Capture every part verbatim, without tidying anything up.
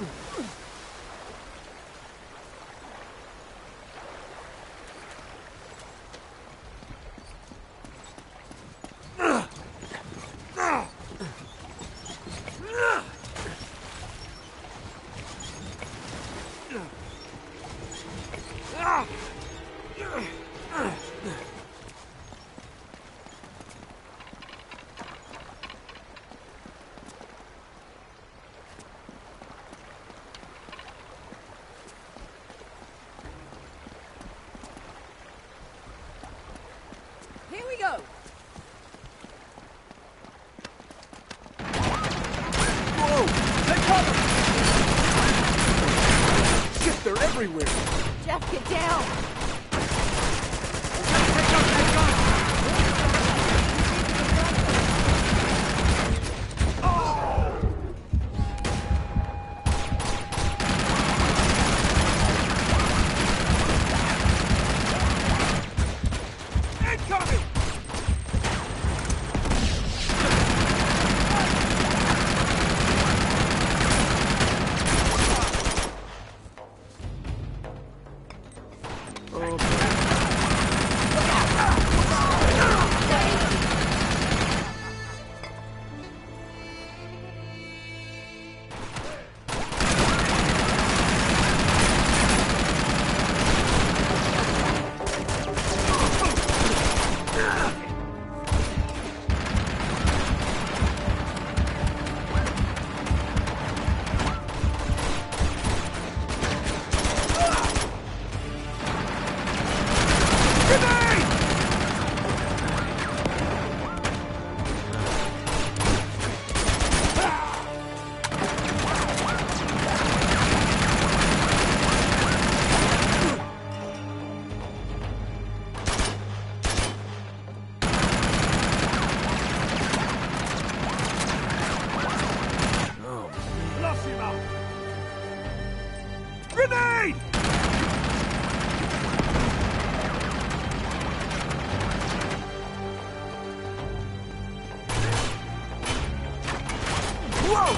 Here we go! Whoa! Take cover! Shit, they're everywhere! Jeff, get down! Take up that gun! Grenade! Whoa!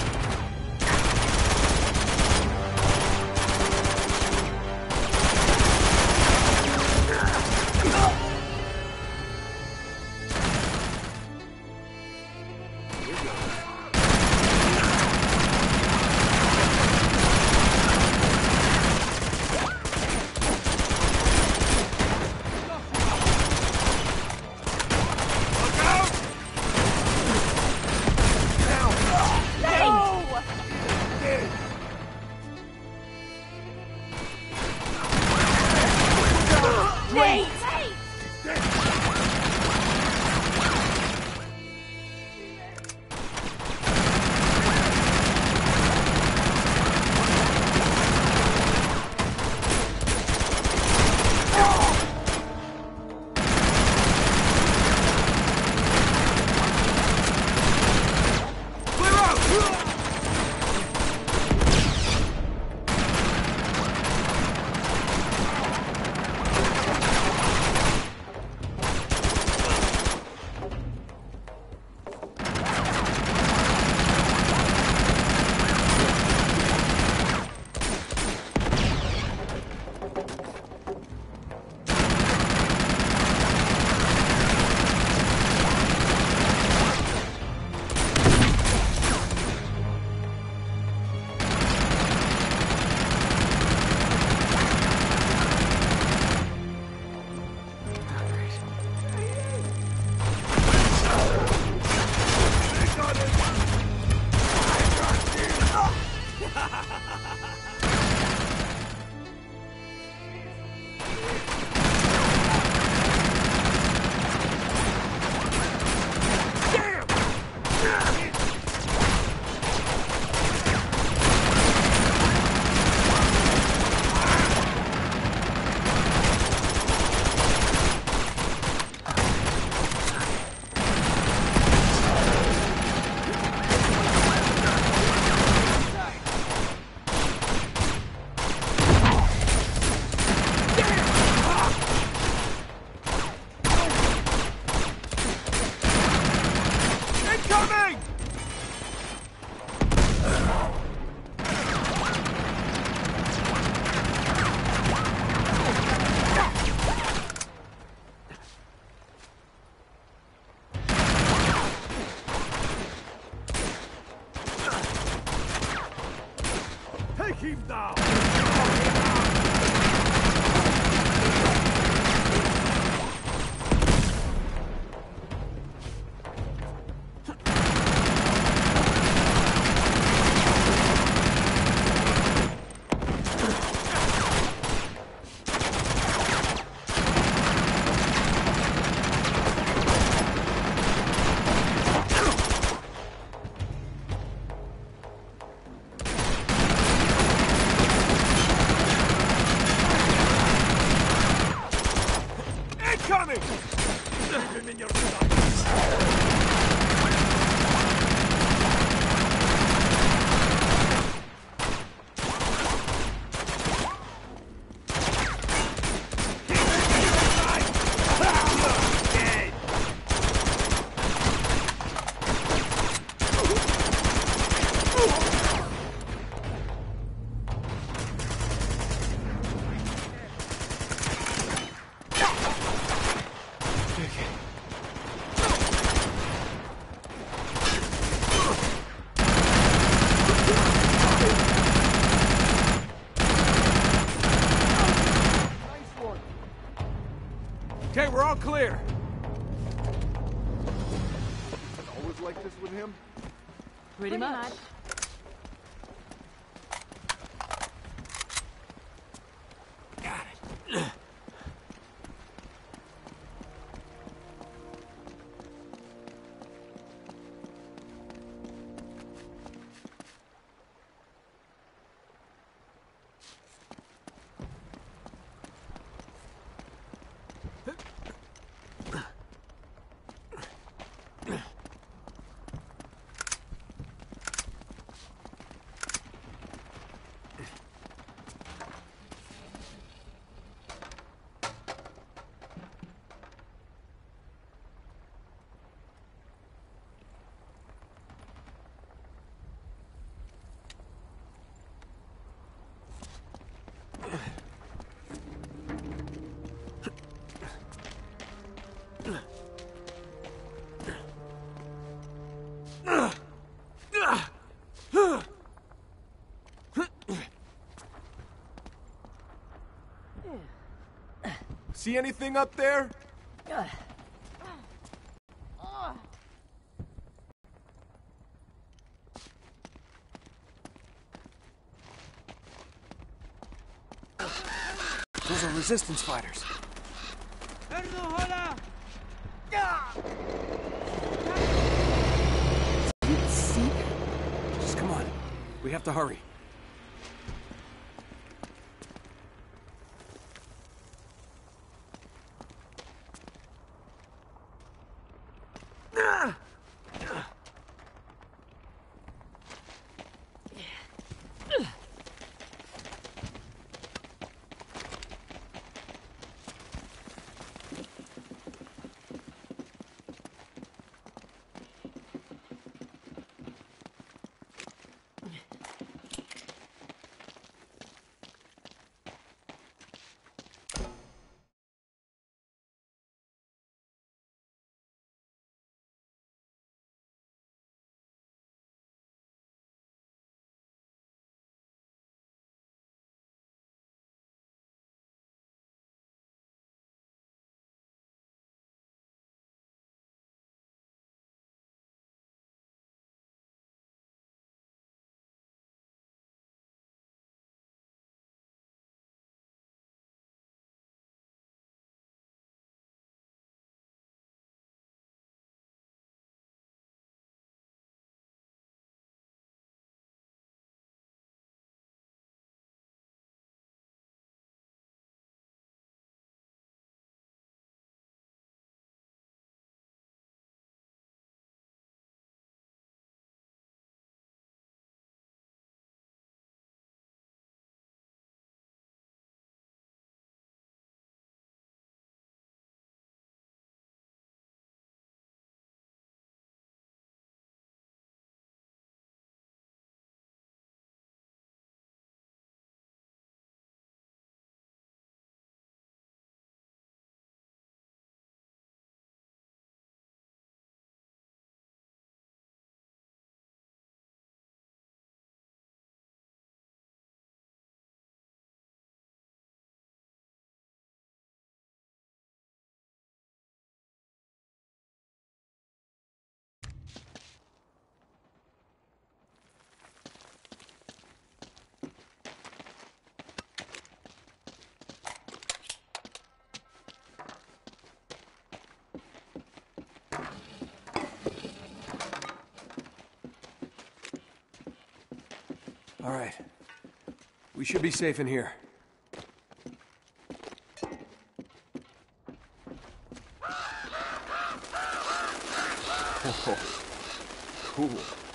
Keep down! Coming! Keep him in your sights! Okay, we're all clear. Always like this with him? Pretty, Pretty much. much. Got it. See anything up there? Those are resistance fighters. Just come on. We have to hurry. All right. We should be safe in here. Oh, cool.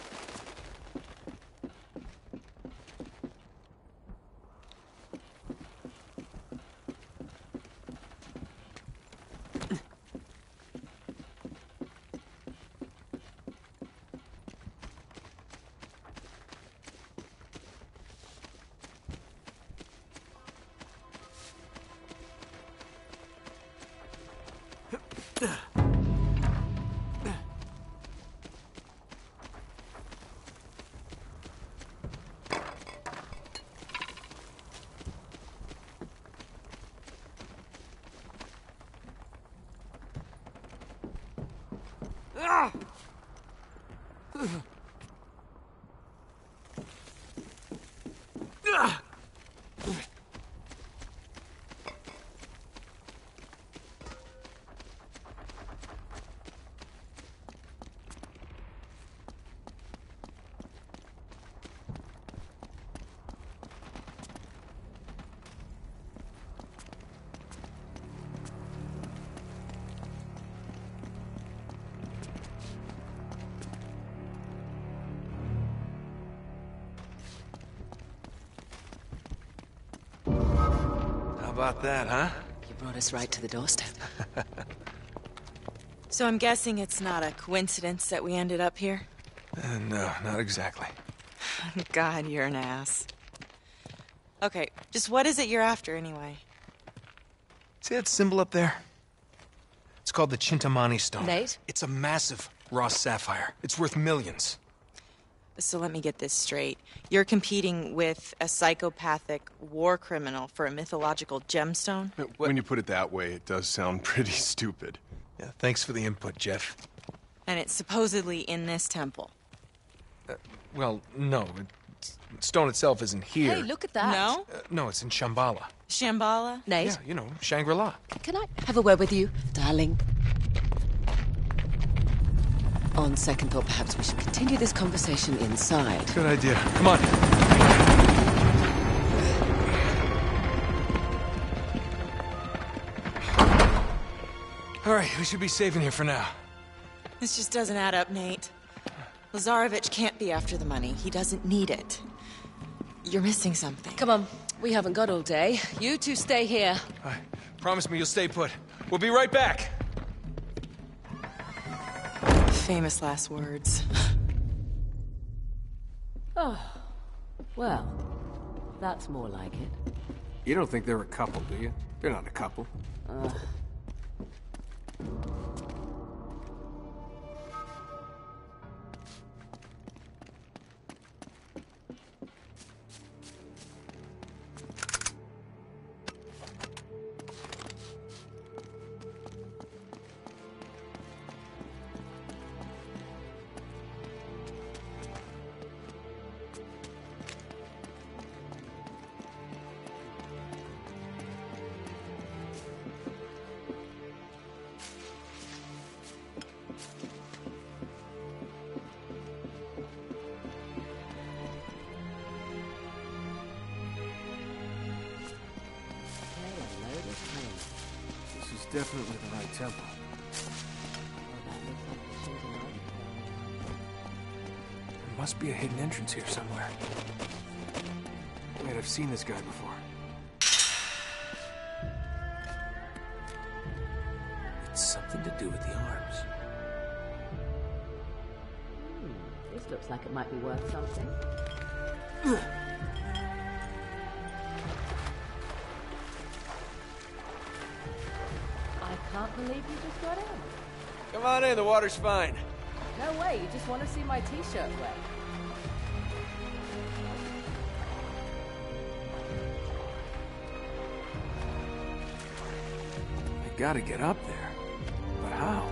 How about that, huh? You brought us right to the doorstep. So I'm guessing it's not a coincidence that we ended up here? Uh, no, not exactly. God, you're an ass. Okay, just what is it you're after anyway? See that symbol up there? It's called the Chintamani Stone. Nate? It's a massive raw sapphire. It's worth millions. So let me get this straight. You're competing with a psychopathic war criminal for a mythological gemstone? When you put it that way, it does sound pretty stupid. Yeah, thanks for the input, Jeff. And it's supposedly in this temple. Well, no. It's, stone itself isn't here. Hey, look at that. No? Uh, no, it's in Shambhala. Shambhala? Nate, Yeah, you know, Shangri-La. can I have a word with you, darling? On second thought, perhaps we should continue this conversation inside. Good idea. Come on. All right, we should be safe in here for now. This just doesn't add up, Nate. Lazarevich can't be after the money. He doesn't need it. You're missing something. Come on, we haven't got all day. You two stay here. All right, promise me you'll stay put. We'll be right back. Famous last words. Oh, well, that's more like it. You don't think they're a couple, do you? They're not a couple. Uh... This is definitely the right temple. There must be a hidden entrance here somewhere. Wait, I've seen this guy before. It's something to do with the arms. Hmm, this looks like it might be worth something. I can't believe you just got in. Come on in, the water's fine. No way, you just want to see my t-shirt wet. I gotta get up there. But how?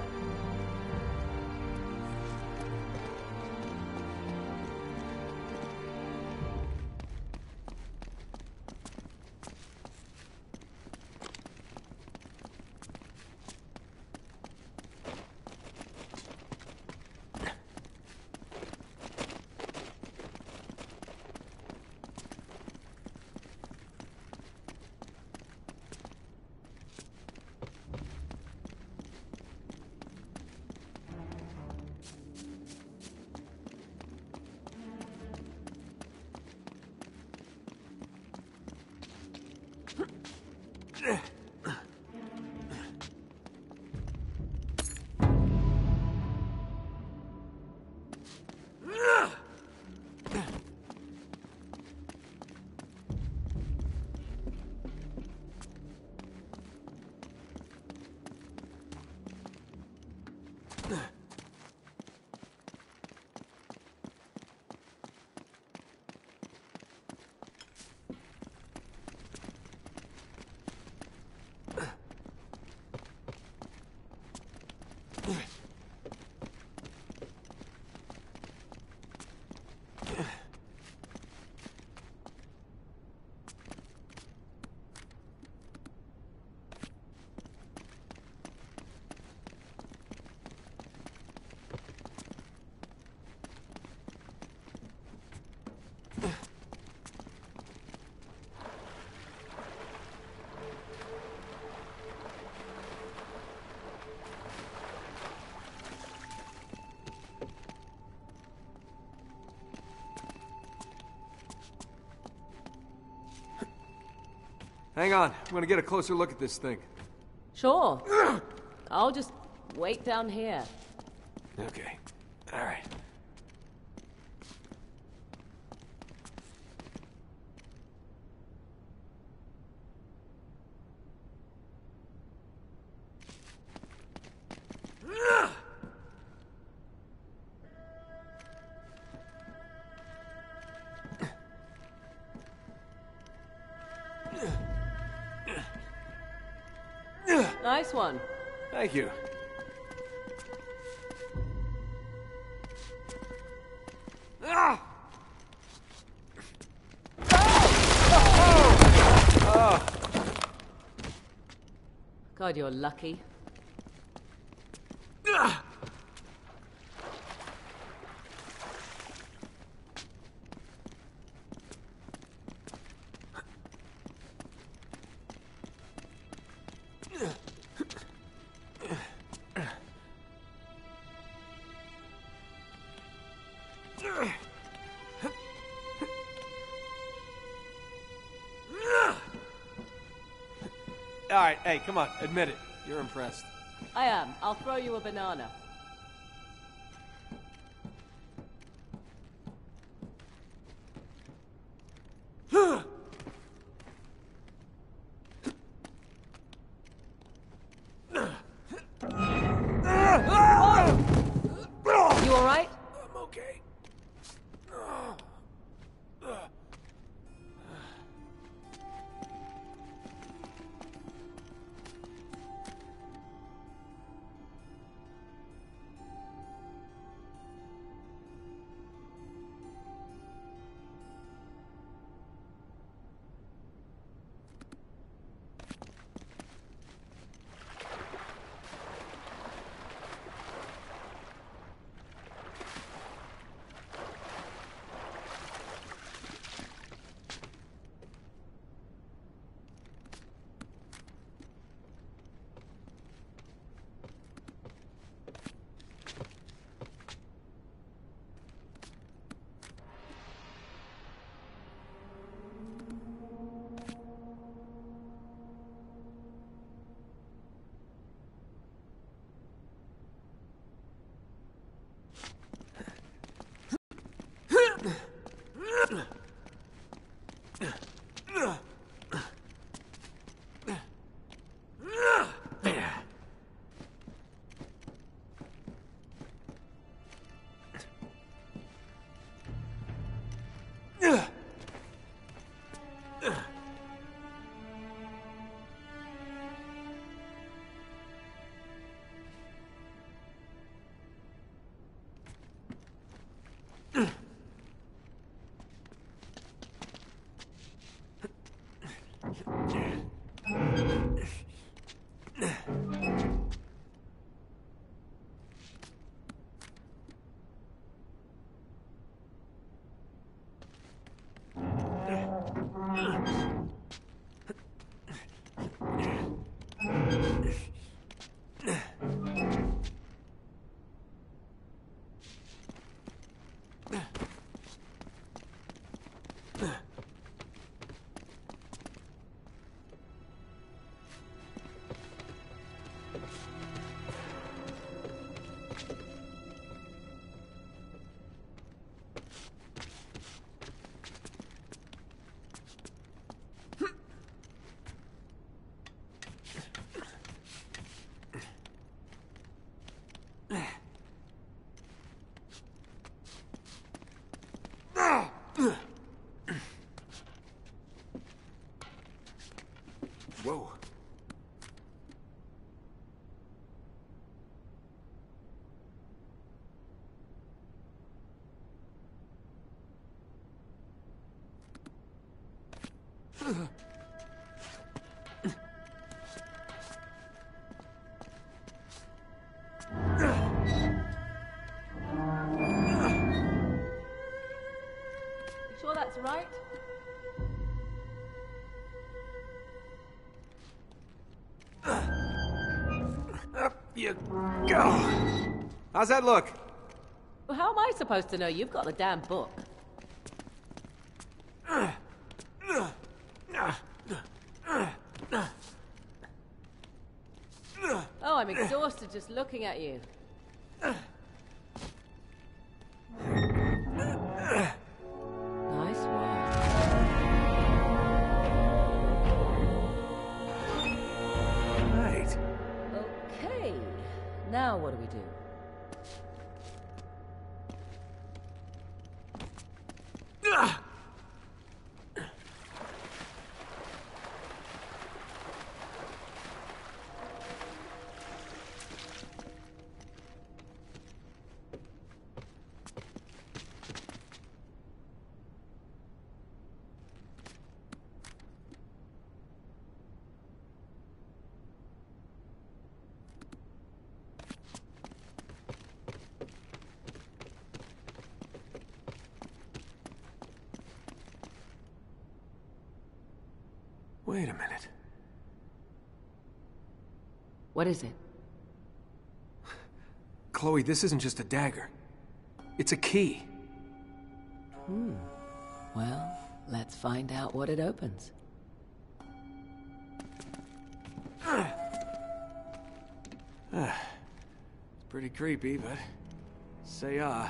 Hang on. I'm gonna get a closer look at this thing. Sure. I'll just wait down here. Okay. All right. Nice one. Thank you. Ah! God, you're lucky. All right, hey, come on, admit it. You're impressed. I am. I'll throw you a banana. You all right? I'm okay. Whoa. Sure that's right? Up you go. How's that look? Well, how am I supposed to know you've got the damn book? Uh, uh, uh, uh. exhausted just looking at you. Nice work. Right. Okay. Now what do we do? Wait a minute. What is it? Chloe, this isn't just a dagger. It's a key. Hmm. Well, let's find out what it opens. It's pretty creepy, but... say ah.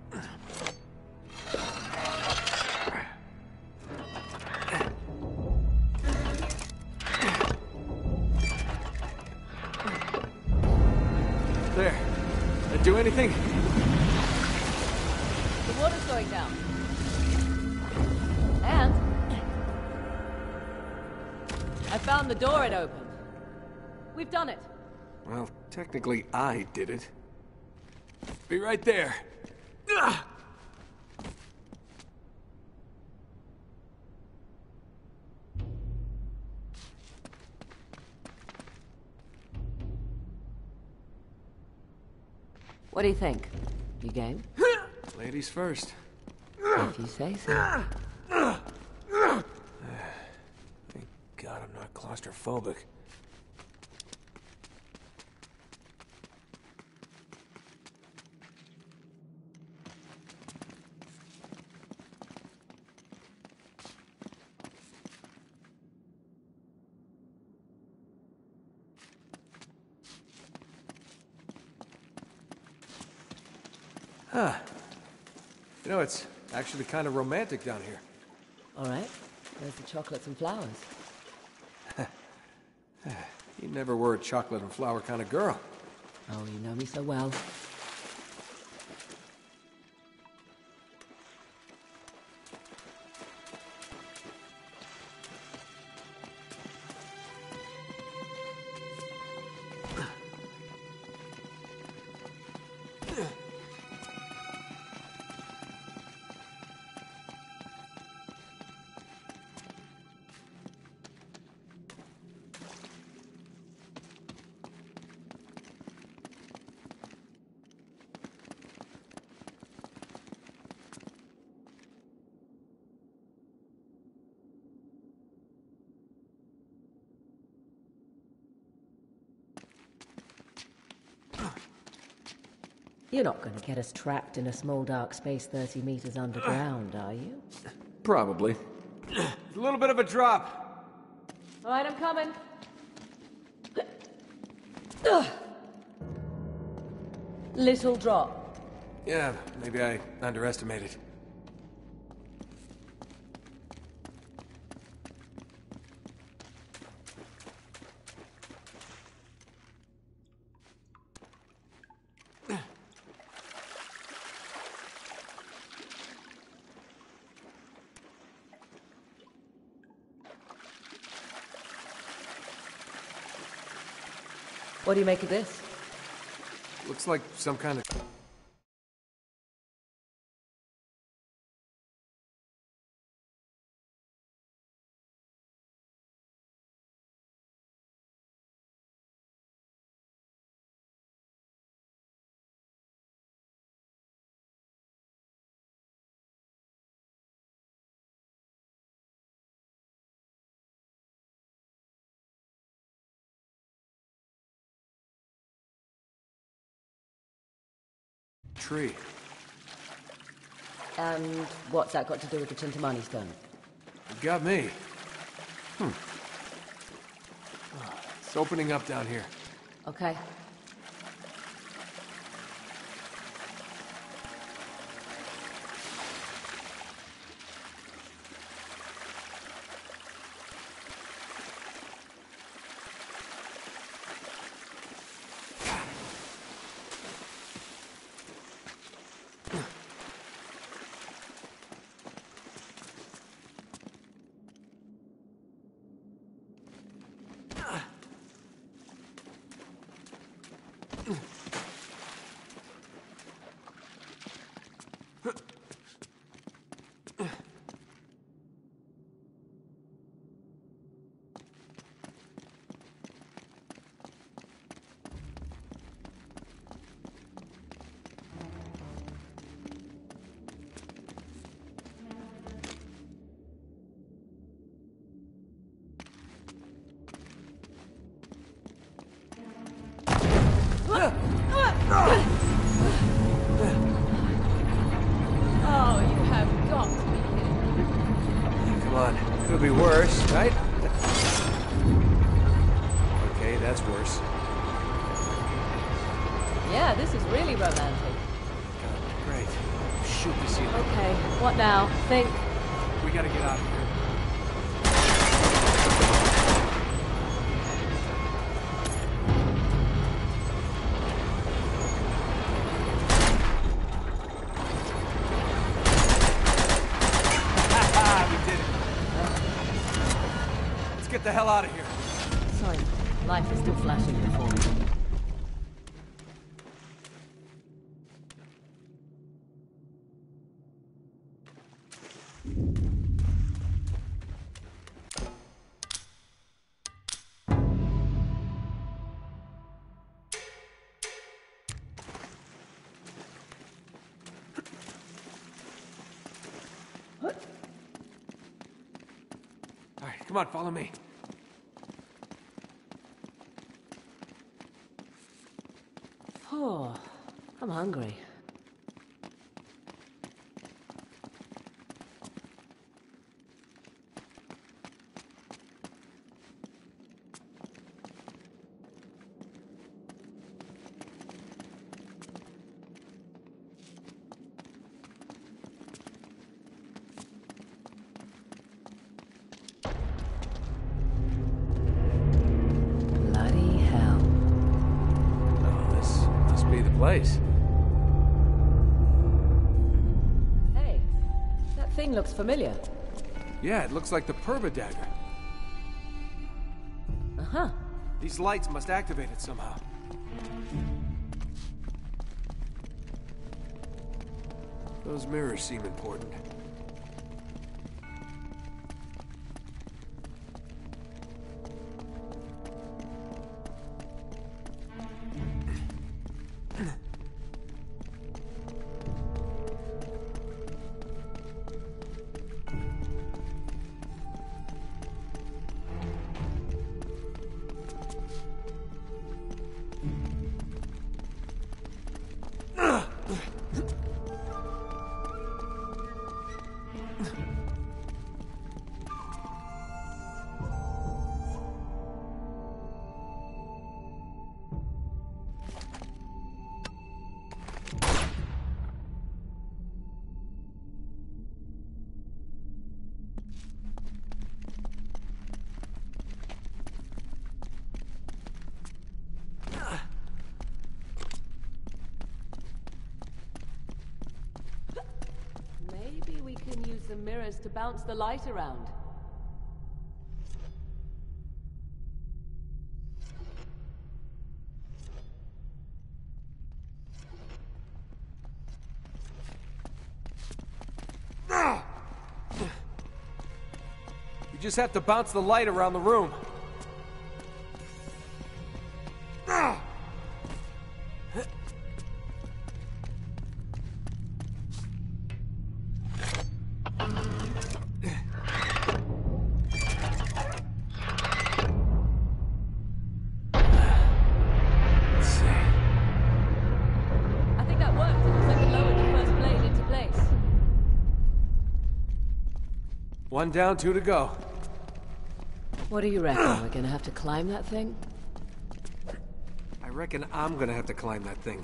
There. That do anything? The water's going down. And... I found the door it opened. We've done it. Well, technically I did it. Be right there. Ugh! What do you think? You game? Ladies first. If you say so. Thank God I'm not claustrophobic. Huh. You know, it's actually kind of romantic down here. All right. There's the chocolates and flowers. You never were a chocolate and flower kind of girl. Oh, you know me so well. You're not going to get us trapped in a small dark space thirty meters underground, are you? Probably. A little bit of a drop. All right, I'm coming. Little drop. Yeah, maybe I underestimated. What do you make of this? Looks like some kind of... tree. And what's that got to do with the Chintamani stone? You got me. Hmm. It's opening up down here. Okay. on. Could be worse, right? Okay, that's worse. Yeah, this is really romantic. Great. Shoot the ceiling. Okay, what now? Think. We gotta get out of here. Get the hell out of here. Sorry, life is still flashing before me. All right, come on, follow me. Oh, I'm hungry. Bloody hell. Oh, this must be the place. Hey, that thing looks familiar. Yeah, it looks like the Purba dagger. Uh-huh. These lights must activate it somehow. Those mirrors seem important. Maybe we can use the mirrors to bounce the light around. You just have to bounce the light around the room. I think that worked. It looks like it lowered the first blade into place. One down, two to go. What do you reckon? We're gonna have to climb that thing? I reckon I'm gonna have to climb that thing.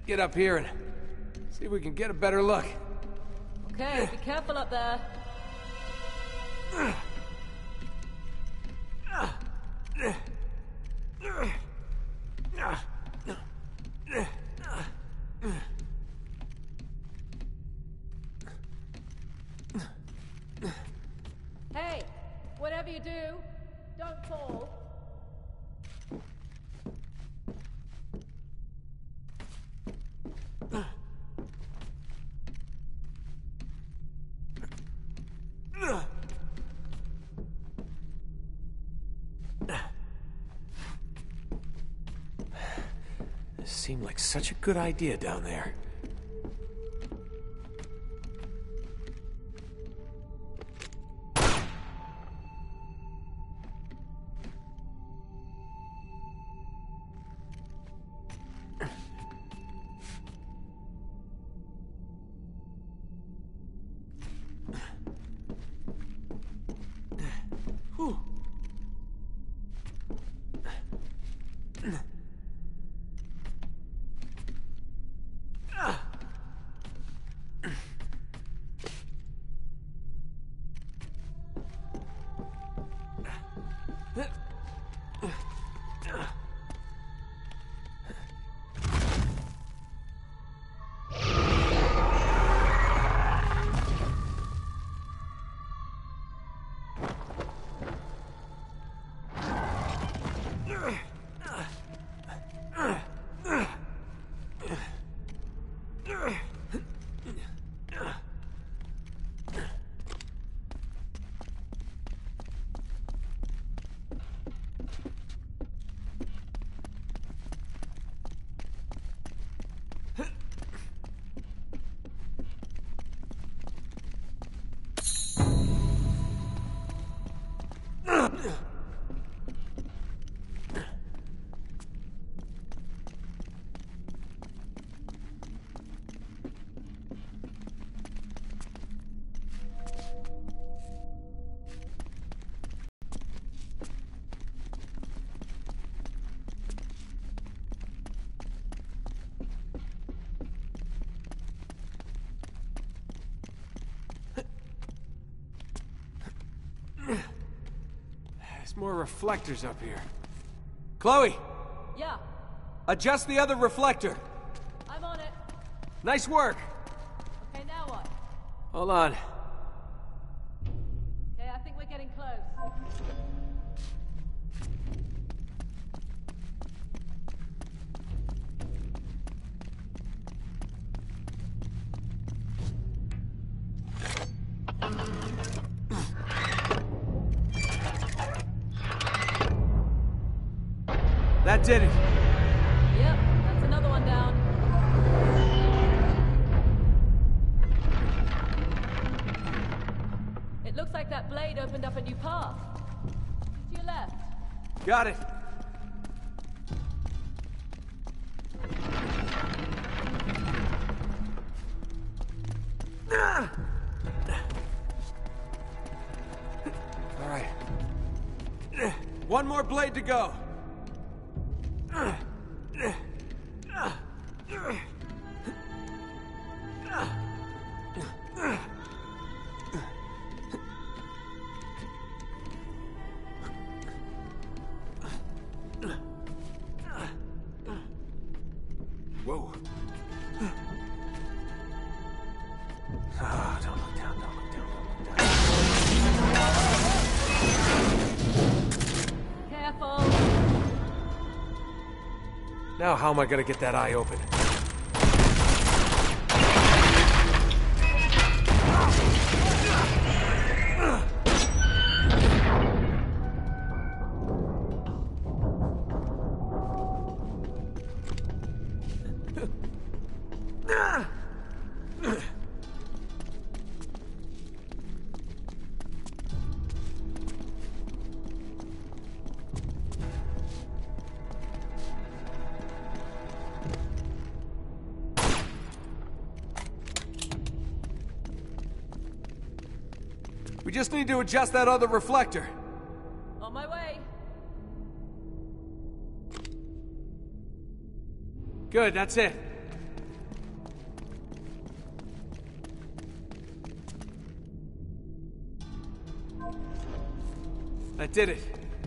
get up here and see if we can get a better look. Okay, be careful up there. Hey, whatever you do, don't fall. This seemed like such a good idea down there. Whew. There's more reflectors up here. Chloe! Yeah, Adjust the other reflector! I'm on it. Nice work! Okay, now what? Hold on. Okay, I think we're getting close. That did it. Yep, that's another one down. It looks like that blade opened up a new path. To your left. Got it. All right. One more blade to go. Whoa. Ah, don't look down, don't look down, don't look down. Careful. Now how am I gonna get that eye open? We just need to adjust that other reflector. On my way. Good, that's it. I did it.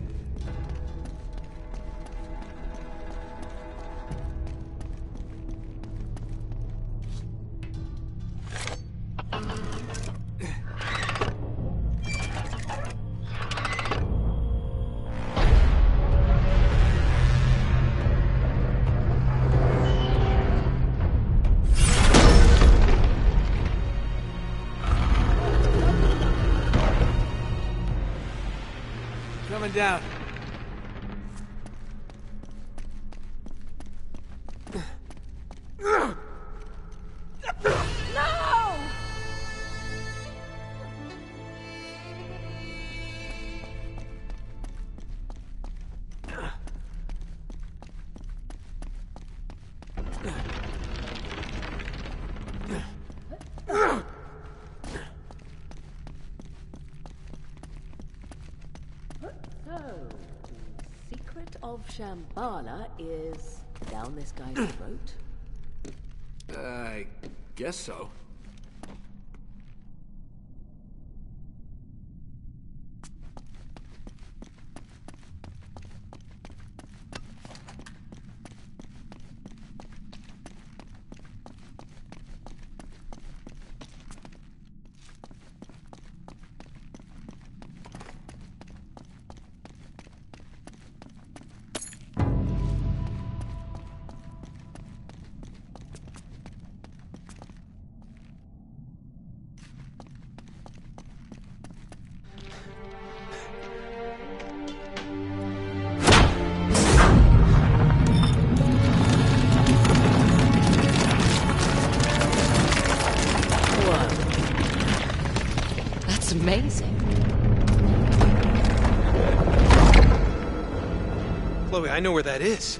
Coming down. Of Shambhala is down this guy's throat? I guess so. Amazing. Chloe, I know where that is.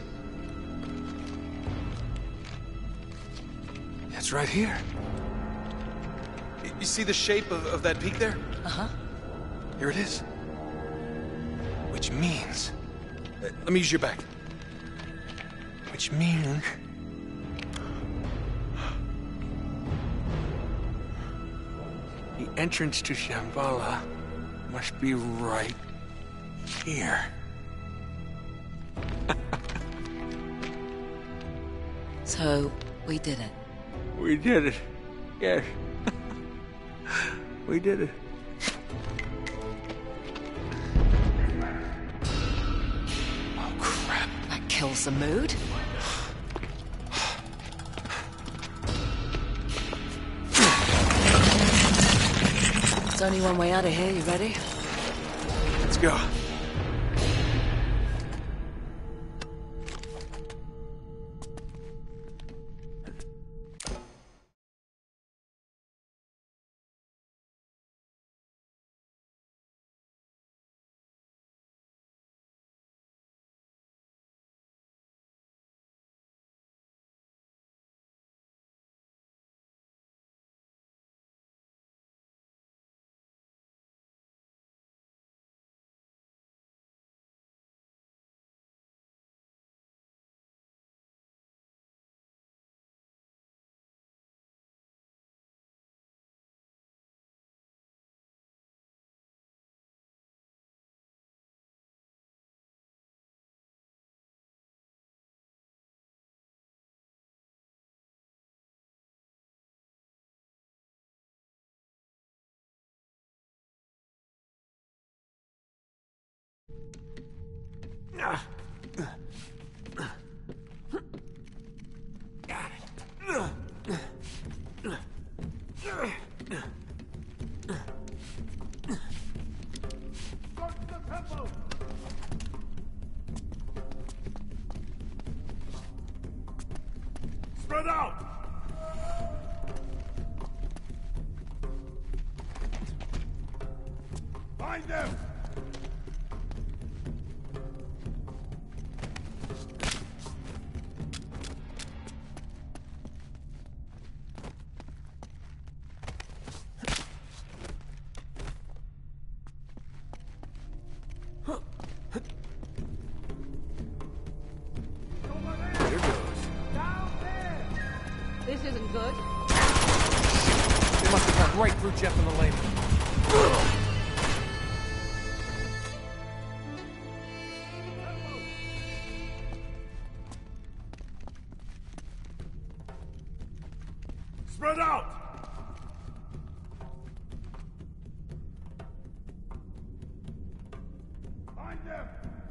It's right here. Y- You see the shape of, of that peak there? Uh-huh. Here it is. Which means... uh, Let me use your back. Which means... the entrance to Shambhala must be right here. So, we did it. We did it. Yes. We did it. Oh, crap. That kills the mood. There's only one way out of here, you ready? Let's go. Spread out! Find them! This isn't good. They must have gone right through Jeff and the layman. Spread out! Find them!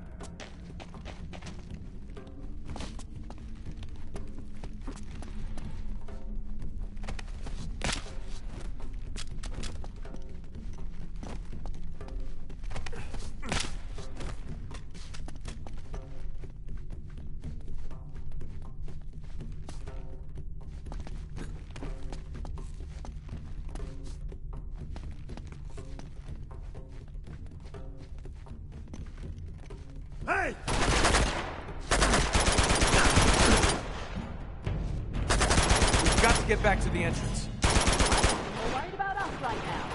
Hey! We've got to get back to the entrance. You're worried about us right now.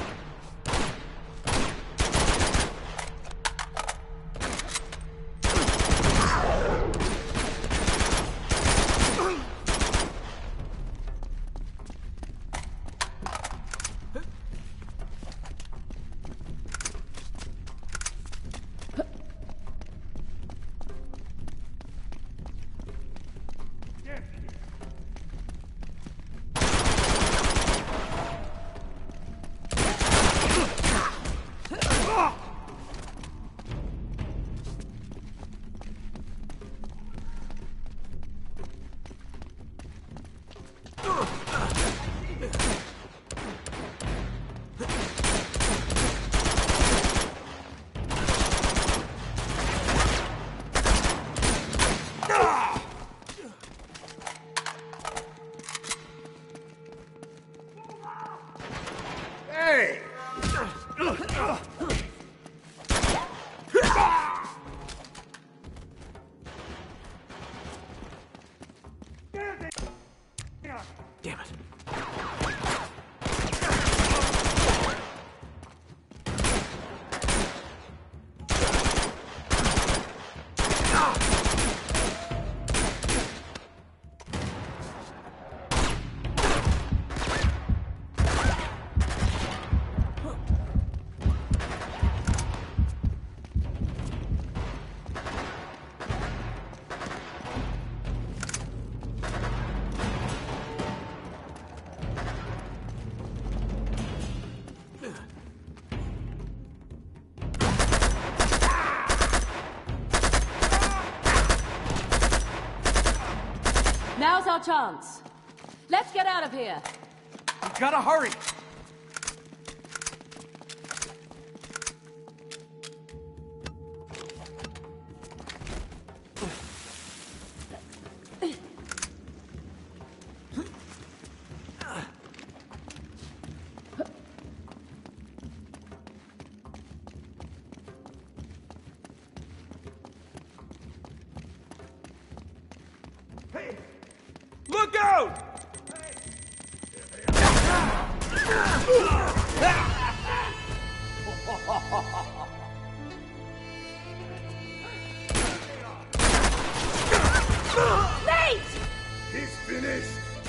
Hey! Damn it. Now's our chance. Let's get out of here. We gotta hurry. Hey! Look out! Nate! He's finished!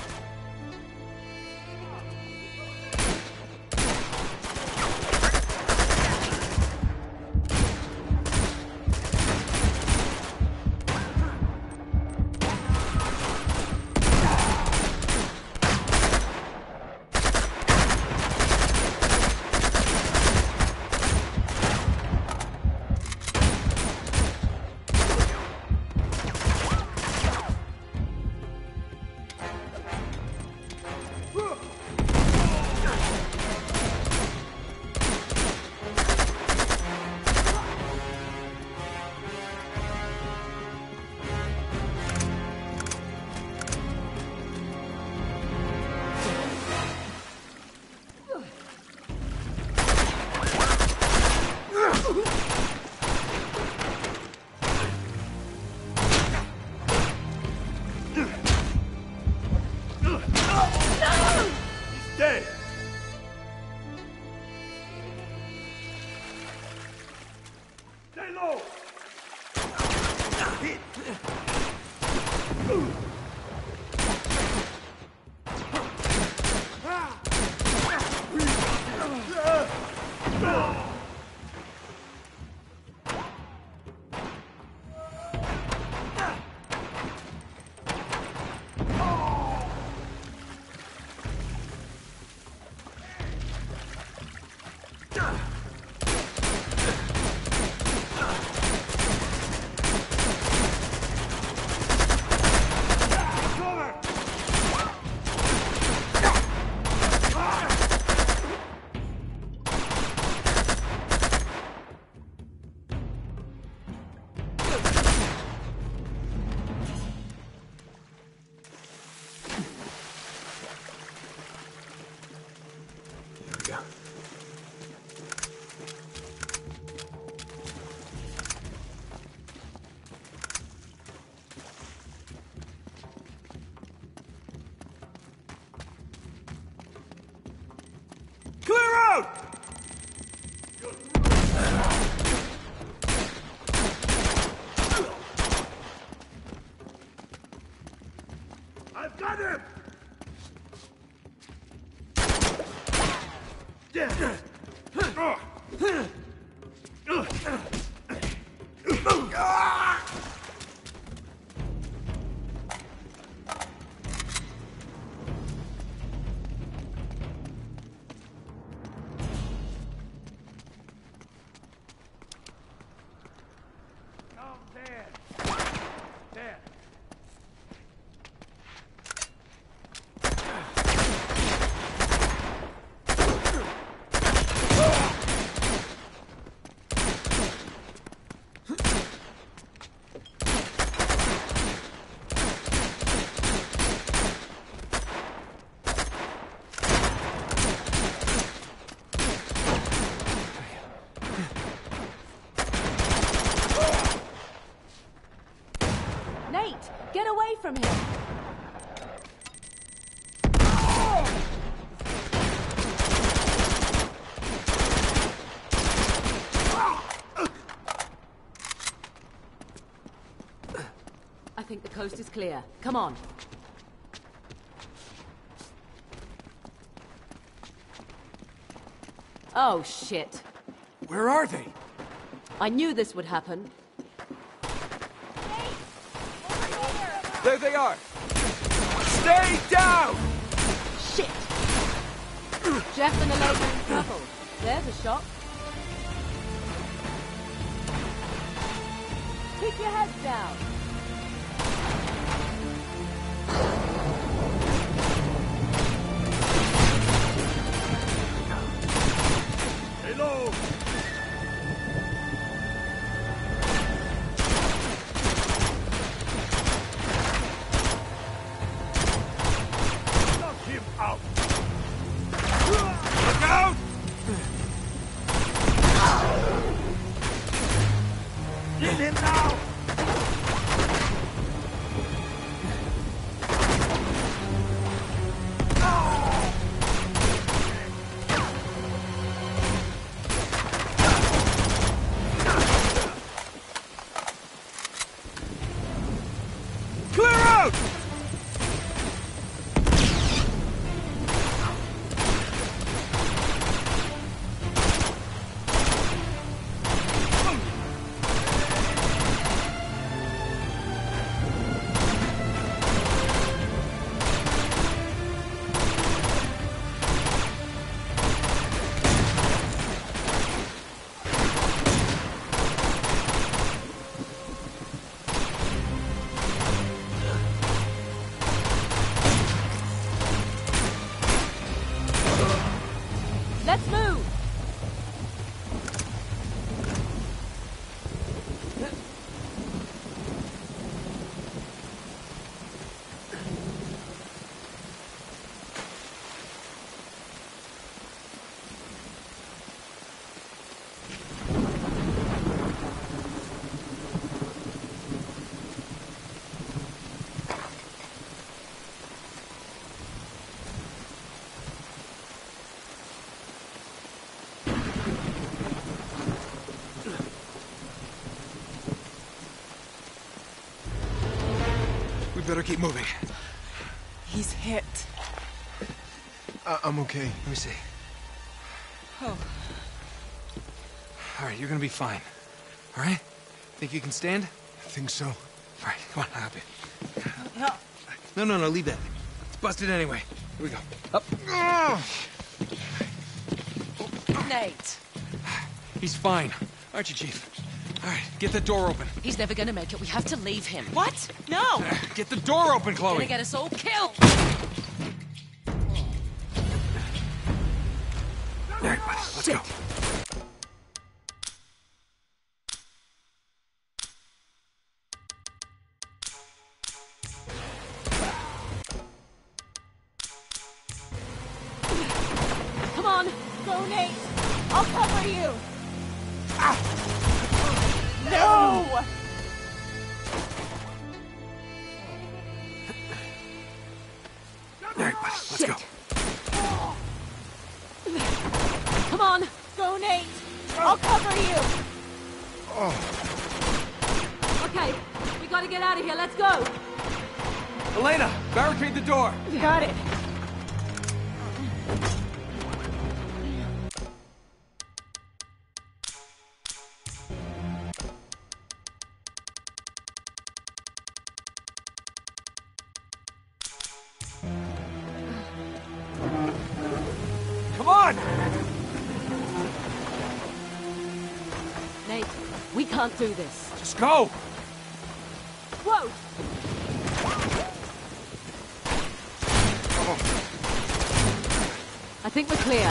He's dead! Stay low! Hit! I've got him! Yeah. Down there. There. Nate, get away from him! I think the coast is clear. Come on. Oh, shit. Where are they? I knew this would happen. There they are! Stay down! Shit! Jeff and Elena in trouble. There's a shot. Keep your heads down. Stay low! Knock him out! Look out! Get him now! Clear out! Let's move! We better keep moving. He's hit. Uh, I'm okay. Let me see. Oh, All right, you're gonna be fine. All right? Think you can stand? I think so. All right, come on, I'll help you. no. No, no, no, leave that. It's busted anyway. Here we go. Up. Nate. He's fine. Aren't you, Chief? All right, get the door open. He's never gonna make it. We have to leave him. What? No! Get the door open, Chloe. Gonna get us all killed. All right, buddy, let's go. Come on! Go, Nate! I'll cover you! No! All right, buddy, let's Shit. go. Come on! Go, Nate! I'll cover you! Okay, we gotta get out of here. Let's go! Elena, barricade the door. Got it. Come on! Nate, we can't do this. Just go! Whoa! I think we're clear.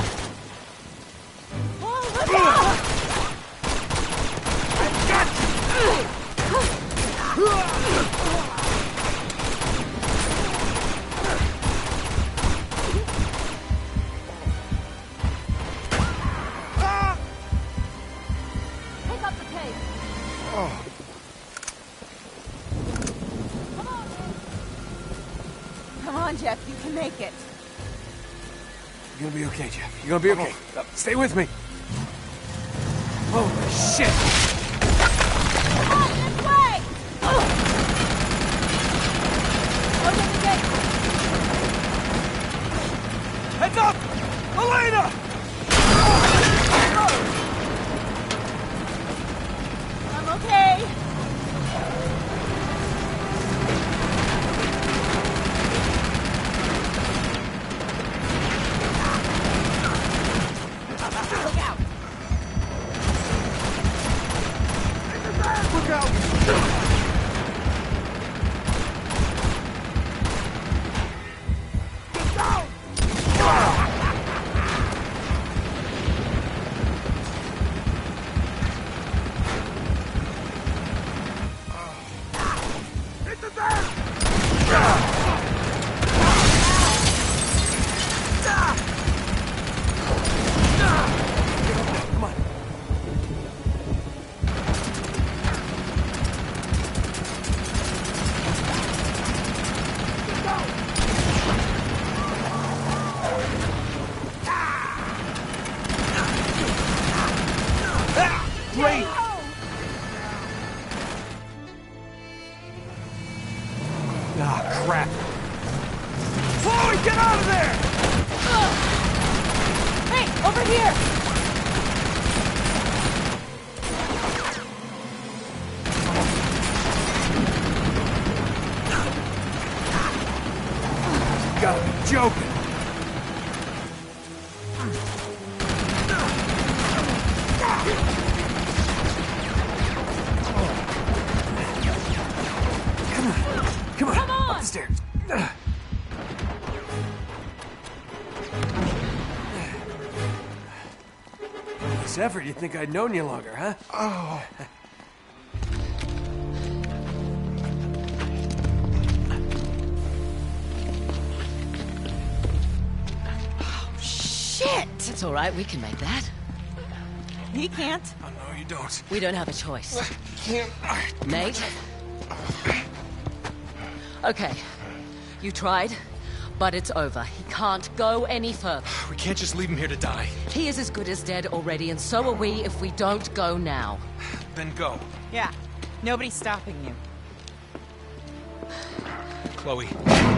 Pick up the pace. Come on, Jeff, you can make it. You're gonna be okay, Jeff. You're gonna be okay. Uh, stay with me. Holy shit! This way! Open the gate! Heads up! Elena! I'm okay. Look out! Look out! Get down! Hit the van! Come on. Great! Ah, crap. Chloe, get out of there! Hey, over here! You gotta be joking. Come on. Come on. Come on. Up the stairs. This effort, you'd think I'd known you longer, huh? Oh. Shit! It's all right, we can make that. He can't. Oh, no, you don't. We don't have a choice. Can't. Nate? Okay. You tried, but it's over. He can't go any further. We can't just leave him here to die. He is as good as dead already, and so are we if we don't go now. Then go. Yeah. Nobody's stopping you. Chloe.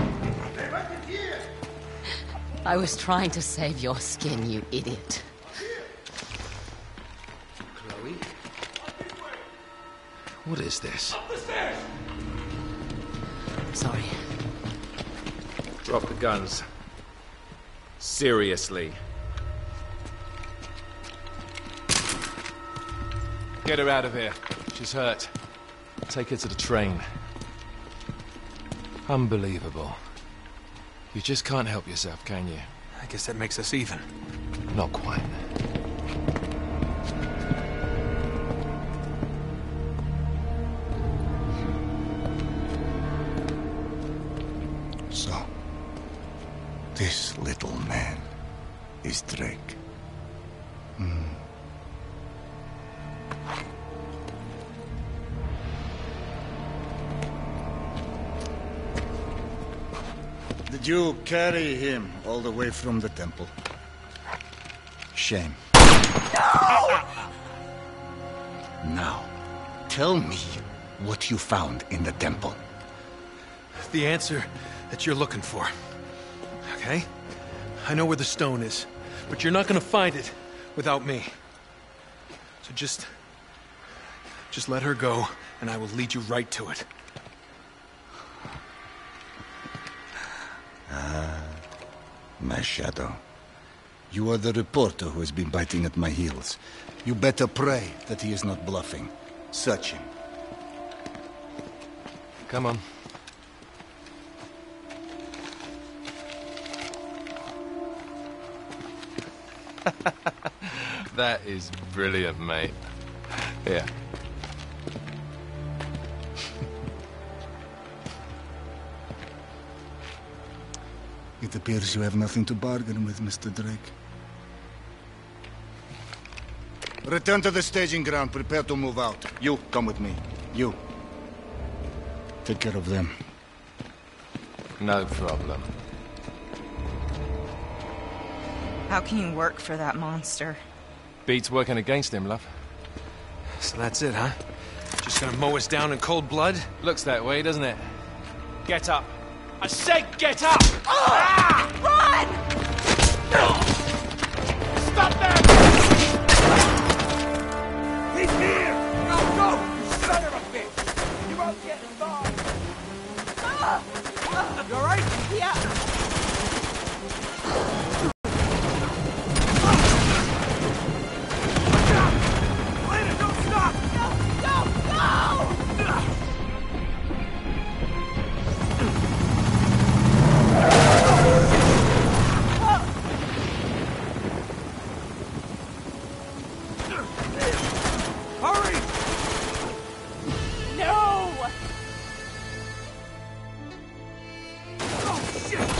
I was trying to save your skin, you idiot. Chloe? What is this? Sorry. Drop the guns. Seriously. Get her out of here. She's hurt. Take her to the train. Unbelievable. You just can't help yourself, can you? I guess that makes us even. Not quite. So, this little man is Drake. Hmm. Did you carry him all the way from the temple? Shame. No! Now, tell me what you found in the temple. the answer that you're looking for. Okay? I know where the stone is, but you're not gonna find it without me. So just... just let her go, and I will lead you right to it. Ah, my shadow. You are the reporter who has been biting at my heels. You better pray that he is not bluffing. Search him. Come on. That is brilliant, mate. Here. It appears you have nothing to bargain with, Mister Drake. Return to the staging ground. Prepare to move out. You, come with me. You. Take care of them. No problem. How can you work for that monster? Beats working against him, love. So that's it, huh? Just gonna mow us down in cold blood? Looks that way, doesn't it? Get up! I said get up! Ah! Run! Stop that! He's here! Go, go! You son of a bitch! You won't get far! Ah! You alright? Yeah. Shit!